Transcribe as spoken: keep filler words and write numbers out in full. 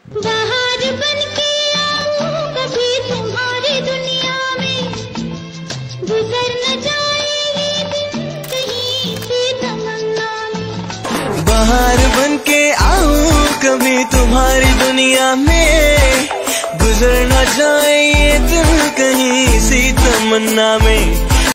बाहर बनके आऊं कभी तुम्हारी दुनिया में, गुजर न जाए ये दिन कहीं से तमन्ना में। बाहर बनके आऊं कभी तुम्हारी दुनिया में, गुजर न जाए ये दिन कहीं सी तमन्ना में।